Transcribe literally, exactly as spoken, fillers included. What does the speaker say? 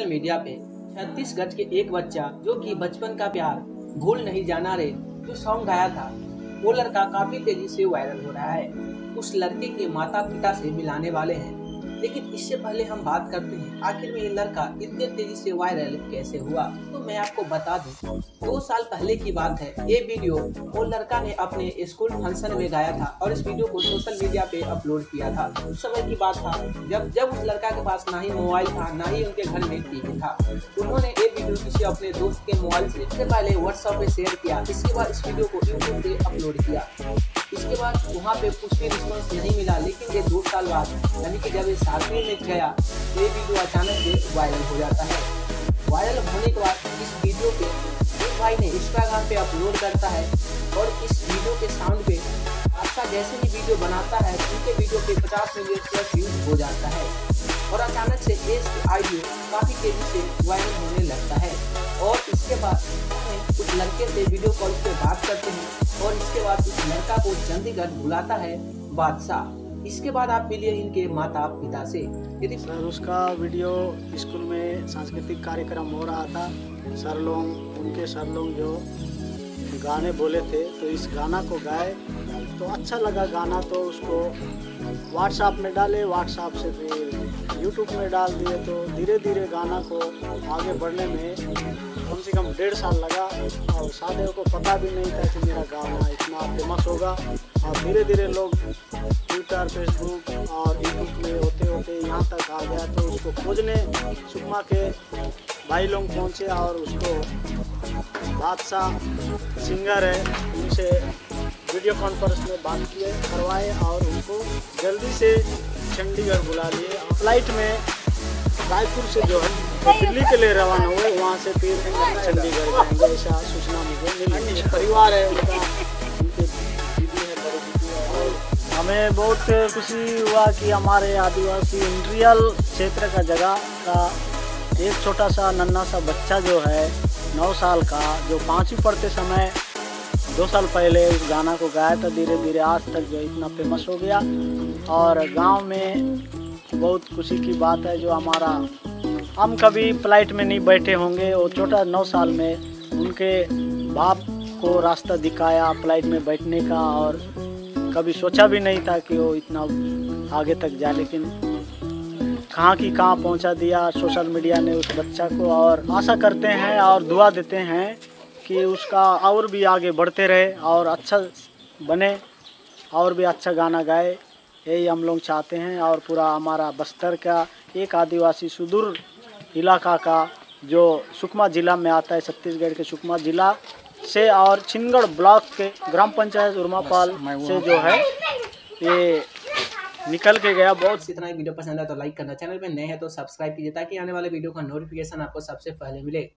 Social media पे छत्तीसगढ़ के एक बच्चा जो कि बचपन का प्यार भूल नहीं जाना रे जो सॉन्ग गाया था, वो लड़का काफी तेजी से वायरल हो रहा है। उस लड़के के माता पिता से मिलाने वाले हैं, लेकिन इससे पहले हम बात करते हैं आखिर में ये लड़का इतने तेजी से वायरल कैसे हुआ। तो मैं आपको बता दूं, दो साल पहले की बात है। ये वीडियो वो लड़का ने अपने स्कूल फंक्शन में गाया था और इस वीडियो को सोशल मीडिया पे अपलोड किया था। उस समय की बात था जब जब उस लड़का के पास ना ही मोबाइल था, ना ही उनके घर में टीवी था। उन्होंने ये वीडियो किसी अपने दोस्त के मोबाइल से इससे पहले व्हाट्सएप पे शेयर किया। इसके बाद इस वीडियो को यूट्यूब पे अपलोड किया। इसके बाद वहाँ पे कुछ भी रिस्पॉन्स नहीं मिला, लेकिन ये दो साल बाद यानी कि जब ये सातवीं में गया तो ये वीडियो अचानक से वायरल हो जाता है। वायरल होने के बाद इस वीडियो पे एक भाई ने इंस्टाग्राम पे अपलोड करता है और इस वीडियो के साउंड पे अच्छा जैसे ही वीडियो बनाता है उनके वीडियो पे पचास मिलियन प्लस व्यूज हो जाता है और अचानक से ये ऑडियो काफ़ी तेजी से वायरल होने लगता है। और इसके बाद उस लड़के से वीडियो कॉल पे बात करते हैं और इसके बाद उस लड़का को चंडीगढ़ बुलाता है बादशाह। इसके बाद आप मिलिए इनके माता पिता से। यदि सर उसका वीडियो स्कूल में सांस्कृतिक कार्यक्रम हो रहा था, सर लोग उनके सर लोग जो गाने बोले थे तो इस गाना को गाए तो अच्छा लगा गाना, तो उसको व्हाट्सएप में डाले, व्हाट्सएप से फिर यूट्यूब में डाल दिए। तो धीरे धीरे गाना को आगे बढ़ने में कम से कम डेढ़ साल लगा और सादे को पता भी नहीं था कि मेरा गाना इतना फेमस होगा। और धीरे धीरे लोग ट्विटर, फेसबुक और यूट्यूब में होते होते यहाँ तक आ गया। तो उसको खोजने सुकमा के भाई लोग पहुँचे और उसको बादशाह सिंगर है उनसे वीडियो कॉन्फ्रेंस में बात किए करवाए और उनको जल्दी से चंडीगढ़ बुला लिए। फ्लाइट में रायपुर से जो है दिल्ली के लिए रवाना हुए, वहाँ से फिर चंडीगढ़ जाएंगे, ऐसा सूचना मुझे मिली। परिवार है उनका, उनके दीदी है, बड़ी दीदी है। और हमें बहुत खुशी हुआ कि हमारे आदिवासी इंडस्ट्रियल क्षेत्र का जगह का एक छोटा सा नन्हा सा बच्चा जो है नौ साल का, जो पाँचवीं पढ़ते समय दो साल पहले उस गाना को गाया था, धीरे धीरे आज तक जो इतना फेमस हो गया। और गांव में बहुत खुशी की बात है जो हमारा, हम कभी फ्लाइट में नहीं बैठे होंगे, वो छोटा नौ साल में उनके बाप को रास्ता दिखाया फ्लाइट में बैठने का और कभी सोचा भी नहीं था कि वो इतना आगे तक जाए, लेकिन कहाँ की कहाँ पहुँचा दिया सोशल मीडिया ने उस बच्चा को। और आशा करते हैं और दुआ देते हैं कि उसका और भी आगे बढ़ते रहे और अच्छा बने और भी अच्छा गाना गाए, यही हम लोग चाहते हैं। और पूरा हमारा बस्तर का एक आदिवासी सुदूर इलाका का जो सुकमा ज़िला में आता है, छत्तीसगढ़ के सुकमा ज़िला से और छिंदगढ़ ब्लॉक के ग्राम पंचायत उर्मापाल से जो है ये निकल के गया। बहुत इतना ही वीडियो पसंद है तो लाइक करना, चैनल पे नए हैं तो सब्सक्राइब कीजिए ताकि आने वाले वीडियो का नोटिफिकेशन आपको सबसे पहले मिले।